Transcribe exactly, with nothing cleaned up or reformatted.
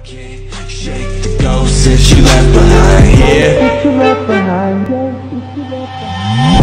can't shake the ghost that you left behind here.